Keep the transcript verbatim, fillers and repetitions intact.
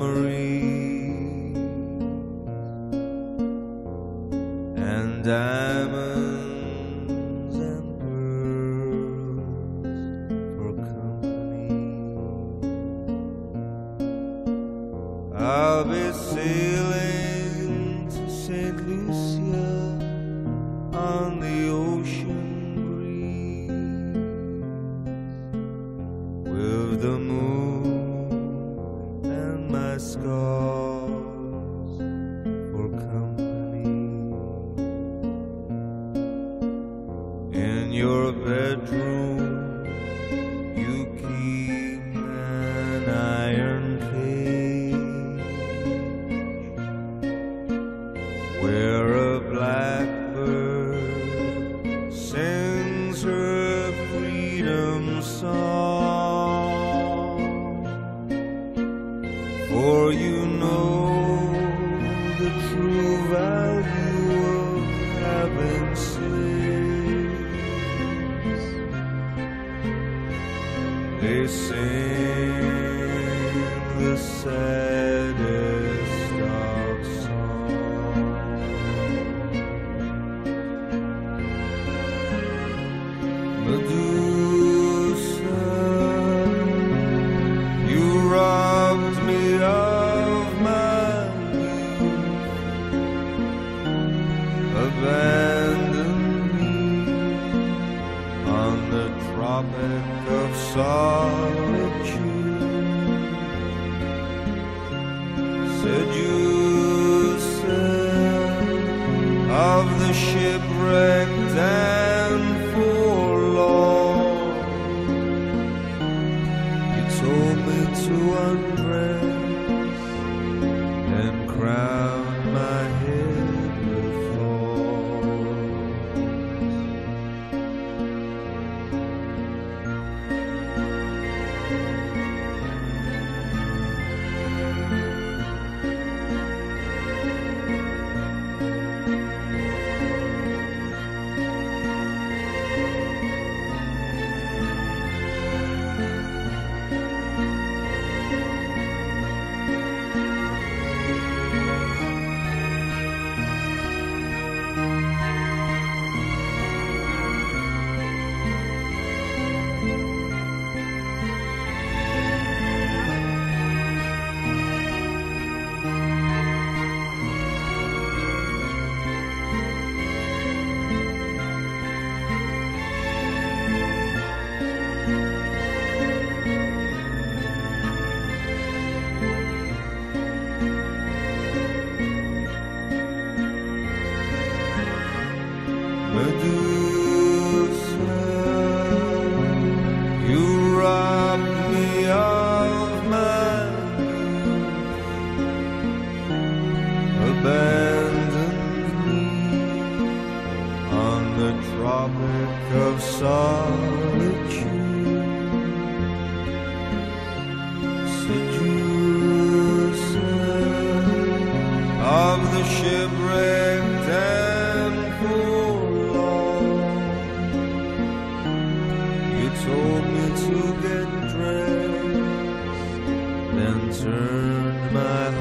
memories and diamonds and pearls for company. I'll be sailing to Saint Lucia on the ocean breeze with the moon and my scars for company. In your bedroom you keep an iron cage where a blackbird sings her freedom song. For you know the true value of having slaves. They sing the saddest of songs. Medusa, you robbed me of my youth, abandoned me on the Tropic of Solitude. Seducer of the shipwrecked and forlorn, you told me to undress and crown my head with thorns. Medusa, you robbed me of my youth, abandoned me on the Tropic of Solitude. Seducer of the shipwrecked and forlorn, you told me to get dressed, then turned my